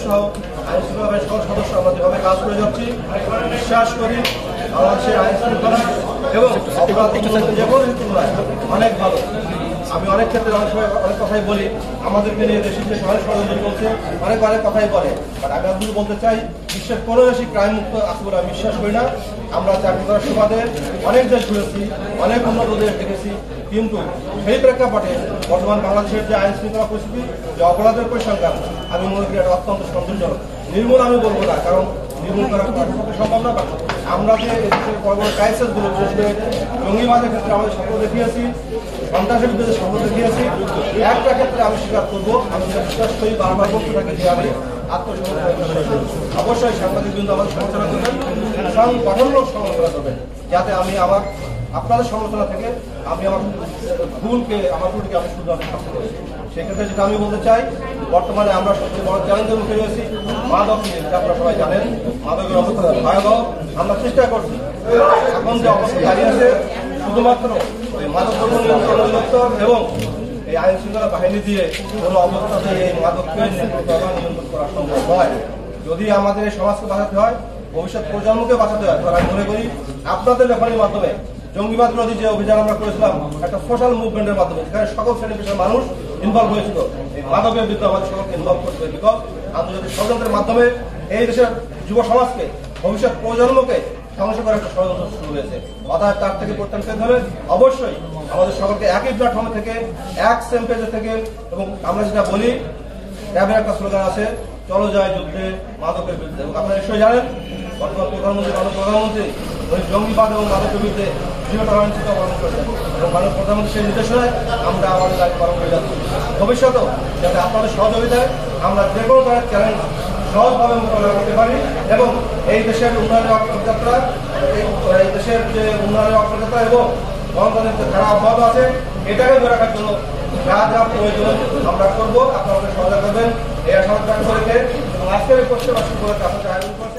সহ আইন শৃঙ্খলা বাহিনীর সকল সদস্য আমরা যেভাবে কাজ করে যাচ্ছি, বিশ্বাস করি বাংলাদেশের আইন শৃঙ্খলা এবং যে কোনো তুলনায় অনেক ভালো। আমি অনেক ক্ষেত্রে অনেক সময় অনেক কথাই বলি, আমাদেরকে নিয়ে দেশের যে সবাই ষড়যন্ত্র করছে অনেক কথাই বলে, বাট আমি আপনাদের বলতে চাই বিশ্বের কোনো দেশই ক্রাইম মুক্ত আছে বলে আমি বিশ্বাস করি না। আমরা চাকরি করার সুবাদে অনেক দেশ ঘুরেছি, অনেক উন্নত দেশ দেখেছি, কিন্তু সেই প্রেক্ষাপটে বর্তমান বাংলাদেশের যে আইন শৃঙ্খলা পরিস্থিতি, যে অপরাধের পরিসংখ্যান, আমি মনে করি এটা অত্যন্ত সন্তোষজনক। নির্মূল আমি বলবো না, কারণ নির্মূল করা সম্ভব না। আমরা যে দেশের বড় বড় ক্রাইসিসগুলো, বিশেষ করে জঙ্গিবাদের ক্ষেত্রে আমাদের সফল দেখিয়েছি, সন্ত্রাসের বিরুদ্ধে সফল দেখিয়েছি, একটা ক্ষেত্রে আমি স্বীকার করবো, আমি বিশ্বাস করি বারবার বলতে থাকি যে আমি আত্মসমর্পণ অবশ্যই সাংবাদিক বৃন্দ আমাদের সমালোচনা করবেন, গঠনমূলক সমালোচনা করবেন, যাতে আমি আপনাদের সমালোচনা থেকে আমি আমার ভুলকে আমি শুধু আমি থাকতে পারি। সেক্ষেত্রে যেটা আমি বলতে চাই, বর্তমানে আমরা সবচেয়ে বড় চ্যালেঞ্জের মুখে রয়েছি মাদক নিয়ে, যেটা আপনারা সবাই জানেন। মাদকের অবস্থা ভয়াবহ। আমরা চেষ্টা করছি, এখন যে অবস্থা দাঁড়িয়ে আছে, শুধুমাত্র ওই মাদক দ্রব্য নিয়ন্ত্রণ অধিদপ্তর এবং এই আইন শৃঙ্খলা বাহিনী দিয়ে কোনো অবস্থাতে এই মাদককে নিয়ন্ত্রণ করা সম্ভব নয়। যদি আমাদের এই সমাজকে বাঁচাতে হয়, ভবিষ্যৎ প্রজন্মকে বাঁচাতে হয়, তাহলে আমি মনে করি আপনাদের লেখানির মাধ্যমে জঙ্গিবাদ বিরোধী যে অভিযান আমরা করেছিলাম একটা সোশ্যাল মুভমেন্টের মাধ্যমে, যেখানে সকল শ্রেণী পেশার মানুষ ইনভলভ হয়েছিল, এই মাদকের বিরুদ্ধে আমাদের সকলকে ইনভলভ করতে হবে। বিকজ আন্তর্জাতিক ষড়যন্ত্রের মাধ্যমে এই দেশের যুব সমাজকে, ভবিষ্যৎ প্রজন্মকে ধ্বংস করার একটা ষড়যন্ত্র শুরু হয়েছে। অর্থাৎ তার থেকে পরিত্রাণ পেতে হলে অবশ্যই আমাদের সকলকে একই প্ল্যাটফর্মে থেকে, এক সেম পেজে থেকে, এবং আমরা যেটা বলি, র্যাবের একটা স্লোগান আছে, চলো যায় যুদ্ধে মাদকের বিরুদ্ধে। এবং আপনারা নিশ্চয়ই জানেন বর্তমান প্রধানমন্ত্রী, মাননীয় প্রধানমন্ত্রী ওই জঙ্গিবাদ এবং মাদকের বিরুদ্ধে জিরো টলারেন্স পালন করেছেন, এবং মাননীয় প্রধানমন্ত্রী সেই নির্দেশনায় আমরা আমাদের দায়িত্ব পালন করে যাচ্ছি। ভবিষ্যতেও যাতে আপনাদের সহযোগিতায় আমরা যে কোনো ধরনের চ্যালেঞ্জ সহজভাবে মোকাবিলা করতে পারি, এবং এই দেশের উন্নয়নের অগ্রযাত্রা, এই দেশের যে উন্নয়নের অগ্রযাত্রা এবং গণতন্ত্রের যে ধারা অব্যাহত আছে, এটাকে ধরে রাখার জন্য যা যা প্রয়োজন আমরা করবো। আপনারা সহযোগিতা করবেন এই আশা ব্যক্ত করে, এবং আজকের এই প্রশ্ন